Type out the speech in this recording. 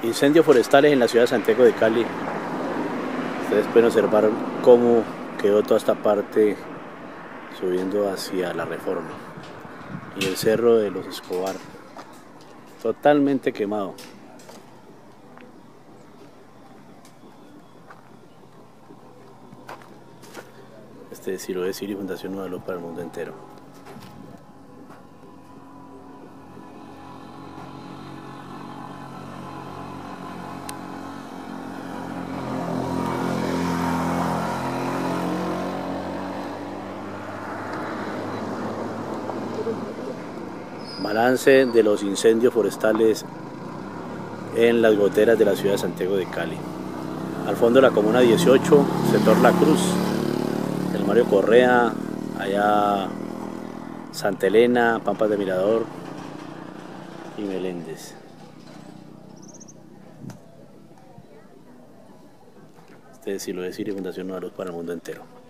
Incendios forestales en la ciudad de Santiago de Cali. Ustedes pueden observar cómo quedó toda esta parte subiendo hacia la Reforma y el cerro de los Escobar totalmente quemado. Este es Siloé City, Fundación Nueva Luz para el mundo entero. Balance de los incendios forestales en las goteras de la ciudad de Santiago de Cali. Al fondo de la comuna 18, sector La Cruz, el Mario Correa, allá Santa Elena, Pampas de Mirador y Meléndez. Este es Siloé City, Fundación Nueva Luz para el mundo entero.